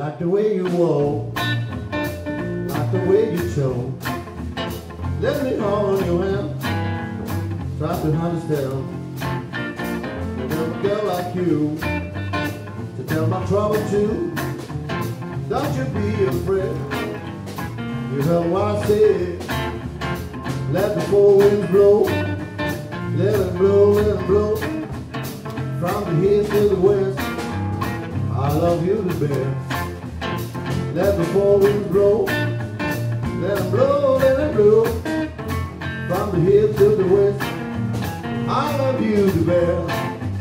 like the way you walk, like the way you talk. Let me hold your hand, try to understand. There's a girl like you to tell my trouble to. Don't you be afraid. You heard what I said. Let the four winds blow. Let it blow, let it blow. From the east to the west, I love you the best. Let the four winds blow. Let it blow, let it blow. From the east to the west, I love you the best.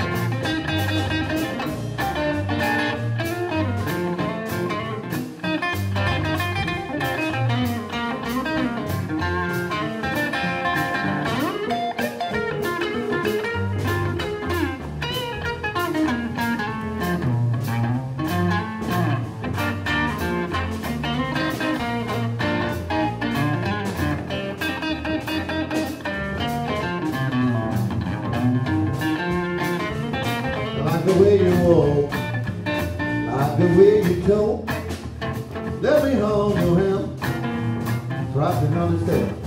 Like the way you walk, like the way you talk. Let me hold your hand, try to understand.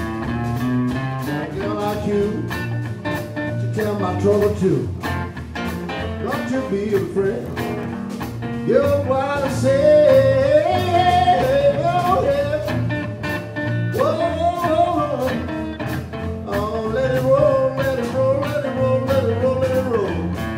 A girl like you to tell my trouble to. Don't you be afraid. You're what I say. Oh yeah. Whoa. Oh, let it roll, let it roll, let it roll, let it roll, let it roll.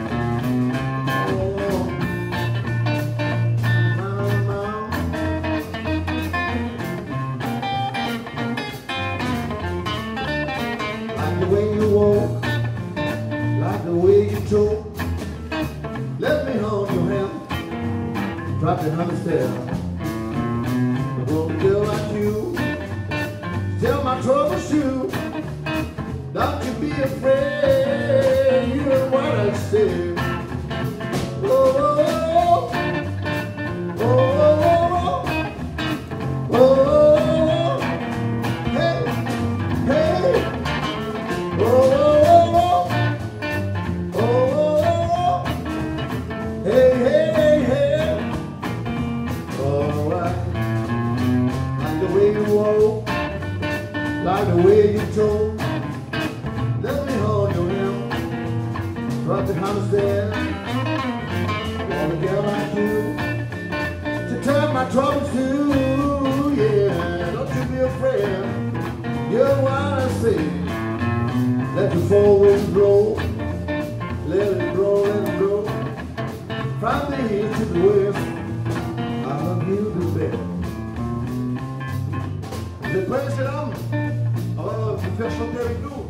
Like the way you walk, like the way you talk. Let me hold your hand, try to understand. I want a girl like you, tell my troubles to. Don't you be afraid, you know what I say. Oh, oh, oh, oh, oh, hey, hey. Oh, oh, oh, hey, hey, hey. All right. Like the way you walk, like the way you talk. Let me hold your hand, try to understand. Want a girl like you to tell my troubles to. Yeah, don't you be afraid. You're what I say. Let the four winds blow, let it blow, let it blow. From the east to the west, I love you the best. Vous êtes prêts, messieurs dames? On va vous faire chanter avec nous.